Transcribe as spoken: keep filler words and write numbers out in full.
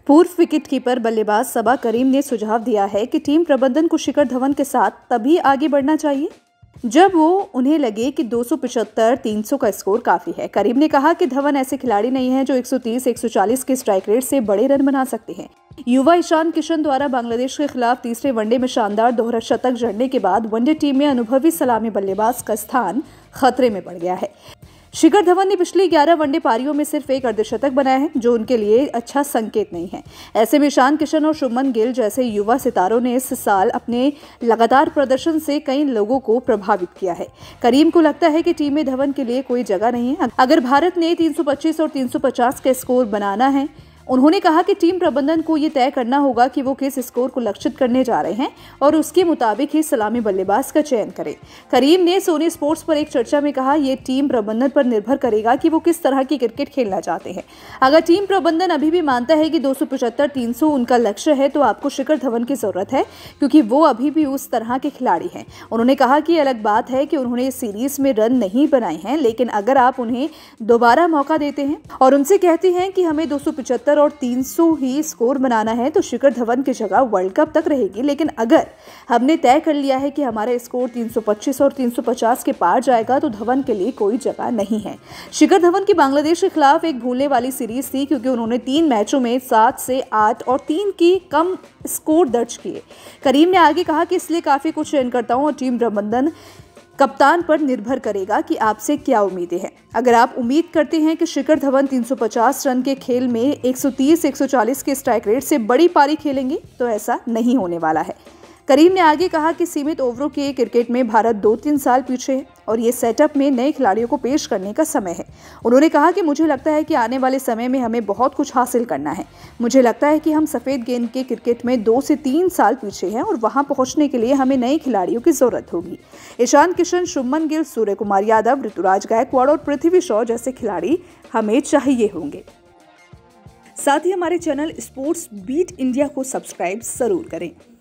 पूर्व विकेटकीपर बल्लेबाज सबा करीम ने सुझाव दिया है कि टीम प्रबंधन को शिखर धवन के साथ तभी आगे बढ़ना चाहिए जब वो उन्हें लगे कि दो सौ पचहत्तर तीन सौ का स्कोर काफी है। करीम ने कहा कि धवन ऐसे खिलाड़ी नहीं हैं जो एक सौ तीस एक सौ चालीस के स्ट्राइक रेट से बड़े रन बना सकते हैं। युवा ईशान किशन द्वारा बांग्लादेश के खिलाफ तीसरे वनडे में शानदार दोहरा शतक जड़ने के बाद वनडे टीम में अनुभवी सलामी बल्लेबाज का स्थान खतरे में पड़ गया है। शिखर धवन ने पिछली ग्यारह वनडे पारियों में सिर्फ एक अर्धशतक बनाया है, जो उनके लिए अच्छा संकेत नहीं है। ऐसे में ईशान किशन और शुभमन गिल जैसे युवा सितारों ने इस साल अपने लगातार प्रदर्शन से कई लोगों को प्रभावित किया है। करीम को लगता है कि टीम में धवन के लिए कोई जगह नहीं है। अगर भारत ने तीन सौ पच्चीस और तीन सौ पचास का स्कोर बनाना है, उन्होंने कहा कि टीम प्रबंधन को ये तय करना होगा कि वो किस स्कोर को लक्षित करने जा रहे हैं और उसके मुताबिक ही सलामी बल्लेबाज का चयन करें। करीम ने सोनी स्पोर्ट्स पर एक चर्चा में कहा, ये टीम प्रबंधन पर निर्भर करेगा कि वो किस तरह की क्रिकेट खेलना चाहते हैं। अगर टीम प्रबंधन अभी भी मानता है कि दो सौ पचहत्तर तीन सौ उनका लक्ष्य है, तो आपको शिखर धवन की जरूरत है, क्योंकि वो अभी भी उस तरह के खिलाड़ी हैं। उन्होंने कहा कि अलग बात है कि उन्होंने इस सीरीज में रन नहीं बनाए हैं, लेकिन अगर आप उन्हें दोबारा मौका देते हैं और उनसे कहते हैं कि हमें दो सौ पचहत्तर और तीन सौ ही स्कोर बनाना है, तो शिखर धवन की जगह वर्ल्ड कप तक रहेगी। लेकिन अगर हमने तय कर लिया है कि हमारा स्कोर तीन सौ पच्चीस और तीन सौ पचास के पार जाएगा, तो धवन के लिए कोई जगह नहीं है। शिखर धवन की बांग्लादेश के खिलाफ एक भूलने वाली सीरीज थी, क्योंकि उन्होंने तीन मैचों में सात से आठ और तीन की कम स्कोर दर्ज किए। करीम ने आगे कहा कि इसलिए काफी कुछ चयनकर्ताओं और टीम प्रबंधन कप्तान पर निर्भर करेगा कि आपसे क्या उम्मीदें हैं। अगर आप उम्मीद करते हैं कि शिखर धवन तीन सौ पचास रन के खेल में एक सौ तीस एक सौ चालीस के स्ट्राइक रेट से बड़ी पारी खेलेंगे, तो ऐसा नहीं होने वाला है। करीम ने आगे कहा कि सीमित ओवरों के क्रिकेट में भारत दो तीन साल पीछे है और ये सेटअप में नए खिलाड़ियों को पेश करने का समय है। उन्होंने कहा कि मुझे लगता है कि आने वाले समय में हमें बहुत कुछ हासिल करना है। मुझे लगता है कि हम सफ़ेद गेंद के क्रिकेट में दो से तीन साल पीछे हैं और वहां पहुंचने के लिए हमें नए खिलाड़ियों की जरूरत होगी। ईशान किशन, शुभमन गिल, सूर्य कुमार यादव, ऋतुराज गायकवाड़ और पृथ्वी शॉ जैसे खिलाड़ी हमें चाहिए होंगे। साथ ही हमारे चैनल स्पोर्ट्स बीट इंडिया को सब्सक्राइब जरूर करें।